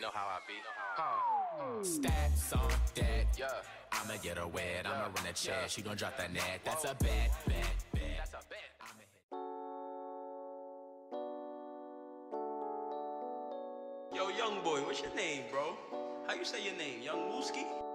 know how I be. Stats on deck. Yeah. I'ma get her wet. I'ma run a check. Yeah. She gon' drop that net. That's a bet. That's a bet. I'ma hit. Yo, young boy, what's your name, bro? How you say your name? Young Mooski?